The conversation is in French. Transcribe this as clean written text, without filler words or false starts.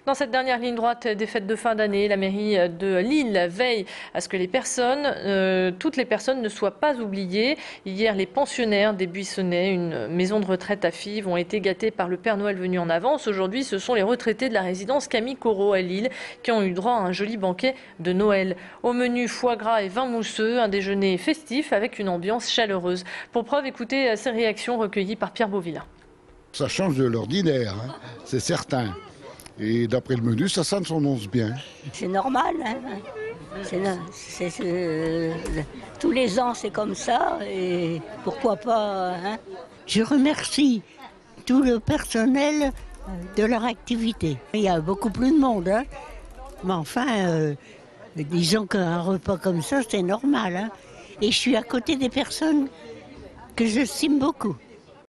Dans cette dernière ligne droite des fêtes de fin d'année, la mairie de Lille veille à ce que toutes les personnes ne soient pas oubliées. Hier, les pensionnaires des Buissonnais, une maison de retraite à Fives, ont été gâtés par le Père Noël venu en avance. Aujourd'hui, ce sont les retraités de la résidence Camille Corot à Lille qui ont eu droit à un joli banquet de Noël. Au menu, foie gras et vin mousseux, un déjeuner festif avec une ambiance chaleureuse. Pour preuve, écoutez ces réactions recueillies par Pierre Beauvillain. Ça change de l'ordinaire, hein, c'est certain. Et d'après le menu, ça s'annonce bien. C'est normal, hein. Tous les ans, c'est comme ça, et pourquoi pas, hein. Je remercie tout le personnel de leur activité. Il y a beaucoup plus de monde, hein. Mais enfin, disons qu'un repas comme ça, c'est normal, hein. Et je suis à côté des personnes que j'estime beaucoup.